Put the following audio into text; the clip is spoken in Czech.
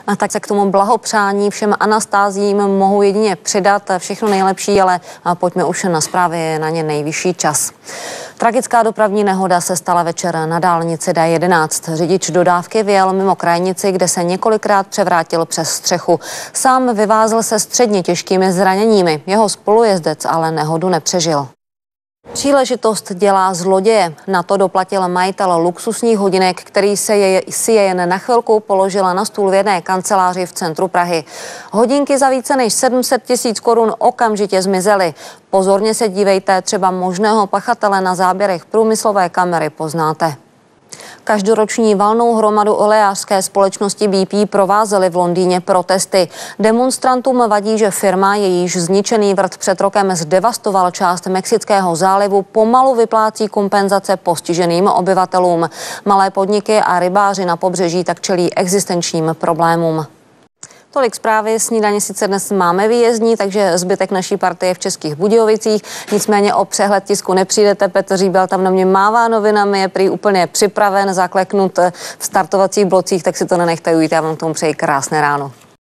A tak se k tomu blahopřání všem Anastáziím mohu jedině přidat. Všechno nejlepší, ale pojďme už na zprávy, je na ně nejvyšší čas. Tragická dopravní nehoda se stala večer na dálnici D11. Řidič dodávky vyjel mimo krajnici, kde se několikrát převrátil přes střechu. Sám vyvázl se středně těžkými zraněními. Jeho spolujezdec ale nehodu nepřežil. Příležitost dělá zloděje. Na to doplatil majitel luxusních hodinek, který si je jen na chvilku položila na stůl v jedné kanceláři v centru Prahy. Hodinky za více než 700 000 korun okamžitě zmizely. Pozorně se dívejte, třeba možného pachatele na záběrech průmyslové kamery poznáte. Každoroční valnou hromadu olejářské společnosti BP provázely v Londýně protesty. Demonstrantům vadí, že firma, jejíž zničený vrt před rokem zdevastoval část Mexického zálivu, pomalu vyplácí kompenzace postiženým obyvatelům. Malé podniky a rybáři na pobřeží tak čelí existenčním problémům. Tolik zprávy. Snídaně sice dnes máme výjezdní, takže zbytek naší partie v Českých Budějovicích. Nicméně o přehled tisku nepřijdete. Petr Říbel tam na mě mává novinami, je prý úplně připraven, zakleknut v startovacích blocích, tak si to nenechte ujít. Já vám tomu přeji krásné ráno.